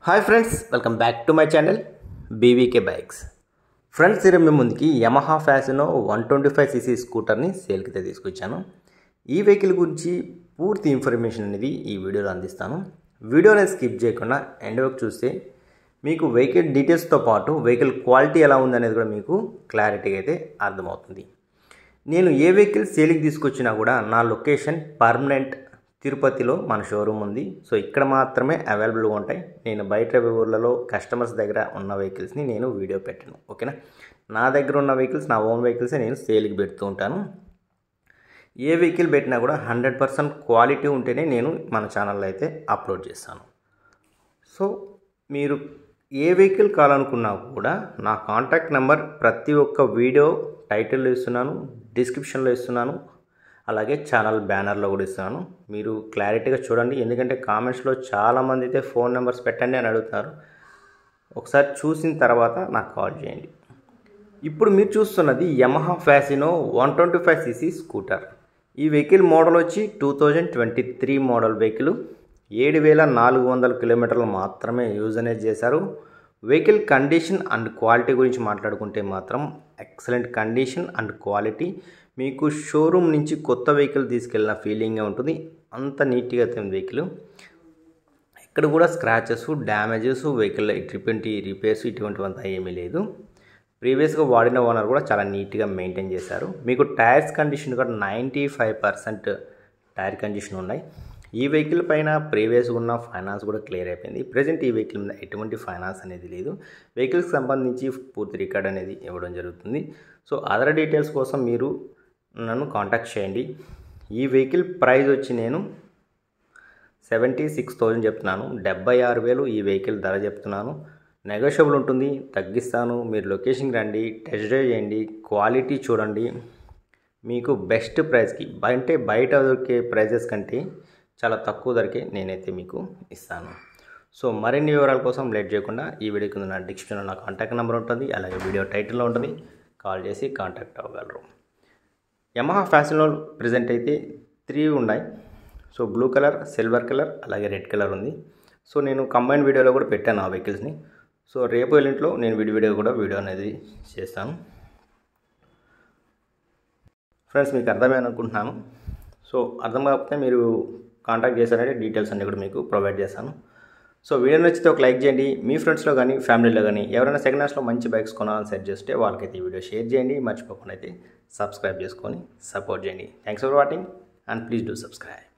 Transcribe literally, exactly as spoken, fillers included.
Hi friends, welcome back to my channel BVK bikes. Friends, ఈరోజు మేము ముందుకి Yamaha Fascino one twenty five CC స్కూటర్ని సేల్కి అయితే తీసుకొచ్చాను. ఈ వెహికల్ గురించి పూర్తి ఇన్ఫర్మేషన్ అనేది ఈ వీడియోలో అందిస్తాను. వీడియోని స్కిప్ చేయకుండా ఎండ్ వరకు చూస్తే మీకు వెహికల్ డీటెయిల్స్తో పాటు వెహికల్ క్వాలిటీ ఎలా ఉందనేది కూడా మీకు క్లారిటీగా అయితే అర్థమవుతుంది. నేను ఏ వెహికల్ సేల్కి తీసుకొచ్చినా కూడా నా లొకేషన్ పర్మనెంట్ తిరుపతిలో మన షోరూమ్ ఉంది. సో ఇక్కడ మాత్రమే అవైలబుల్గా ఉంటాయి. నేను బయట ఊర్లలో కస్టమర్స్ దగ్గర ఉన్న వెహికల్స్ని నేను వీడియో పెట్టాను. ఓకేనా, నా దగ్గర ఉన్న వెహికల్స్ నా ఓన్ వెహికల్సే నేను సేల్కి పెడుతూ ఉంటాను. ఏ వెహికల్ పెట్టినా కూడా హండ్రెడ్ పర్సెంట్ క్వాలిటీ ఉంటేనే నేను మన ఛానల్లో అయితే అప్లోడ్ చేస్తాను. సో మీరు ఏ వెహికల్ కావాలనుకున్నా కూడా నా కాంటాక్ట్ నెంబర్ ప్రతి ఒక్క వీడియో టైటిల్లో ఇస్తున్నాను, డిస్క్రిప్షన్లో ఇస్తున్నాను, అలాగే ఛానల్ బ్యానర్లో కూడా ఇస్తున్నాను. మీరు క్లారిటీగా చూడండి, ఎందుకంటే కామెంట్స్లో చాలామంది అయితే ఫోన్ నెంబర్స్ పెట్టండి అని అడుగుతారు. ఒకసారి చూసిన తర్వాత నాకు కాల్ చేయండి. ఇప్పుడు మీరు చూస్తున్నది Yamaha Fascino one twenty five CC scooter. ఈ వెహికల్ మోడల్ వచ్చి two thousand twenty three model vehicle. ఏడు వేల నాలుగు వందల కిలోమీటర్లు మాత్రమే యూజ్ అనేది చేశారు. వెహికల్ కండిషన్ అండ్ క్వాలిటీ గురించి మాట్లాడుకుంటే మాత్రం ఎక్సలెంట్ కండిషన్ అండ్ క్వాలిటీ. మీకు షోరూమ్ నుంచి కొత్త వెహికల్ తీసుకెళ్ళిన ఫీలింగే ఉంటుంది. అంత నీట్గా అయితే వెహికల్. ఇక్కడ కూడా స్క్రాచెస్, డ్యామేజెస్, వెహికల్ ఇటువంటి రిపేర్స్ ఇటువంటివంతా ఏమీ లేదు. ప్రీవియస్గా వాడిన ఓనర్ కూడా చాలా నీట్గా మెయింటైన్ చేశారు. మీకు టైర్స్ కండిషన్ కూడా ninety five percent tyre condition ఉన్నాయి. ఈ వెహికల్ పైన ప్రీవియస్గా ఉన్న ఫైనాన్స్ కూడా క్లియర్ అయిపోయింది. ప్రజెంట్ ఈ వెహికల్ మీద ఎటువంటి ఫైనాన్స్ అనేది లేదు. వెహికల్కి సంబంధించి పూర్తి రికార్డ్ అనేది ఇవ్వడం జరుగుతుంది. సో అదర్ డీటెయిల్స్ కోసం మీరు నన్ను కాంటాక్ట్ చేయండి. ఈ వెహికల్ ప్రైస్ వచ్చి నేను సెవెంటీ సిక్స్ థౌజండ్ చెప్తున్నాను. డెబ్బై ఆరు వేలు ఈ వెహికల్ ధర చెప్తున్నాను. నెగోషియబుల్ ఉంటుంది, తగ్గిస్తాను. మీరు లొకేషన్కి రండి, టెస్ట్ డ్రైవ్ చేయండి, క్వాలిటీ చూడండి. మీకు బెస్ట్ ప్రైస్కి, అంటే బయట దొరికే ప్రైజెస్ కంటే చాలా తక్కువ ధరకే నేనైతే మీకు ఇస్తాను. సో మరిన్ని వివరాల కోసం లేట్ చేయకుండా ఈ వీడియో కింద నా డిస్క్రిప్షన్లో నా కాంటాక్ట్ నెంబర్ ఉంటుంది, అలాగే వీడియో టైటిల్లో ఉంటుంది. కాల్ చేసి కాంటాక్ట్ అవ్వగలరు. యమహా ఫ్యాసినో ప్రజెంట్ అయితే త్రీ ఉన్నాయి. So blue colour, silver colour, అలాగే రెడ్ కలర్ ఉంది. సో నేను కంబైన్ వీడియోలో కూడా పెట్టాను ఆ వెహికల్స్ని. సో రేపు ఎల్లుంట్లో నేను వీడియో వీడియో కూడా వీడియో అనేది చేస్తాను. ఫ్రెండ్స్, మీకు అర్థమైంది అనుకుంటున్నాను. సో అర్థం కాకపోతే మీరు కాంటాక్ట్ చేశారంటే డీటెయిల్స్ అన్నీ కూడా మీకు ప్రొవైడ్ చేస్తాను. సో వీడియో నచ్చితే ఒక లైక్ చేయండి. మీ ఫ్రెండ్స్లో కానీ ఫ్యామిలీలో కానీ ఎవరైనా సెకండ్ హ్యాండ్స్లో మంచి బైక్స్ కొనాలని సెట్ చేస్తే వాళ్ళకైతే ఈ వీడియో షేర్ చేయండి. మర్చిపోకుండా అయితే సబ్స్క్రైబ్ చేసుకొని సపోర్ట్ చేయండి. Thanks for watching and please do subscribe.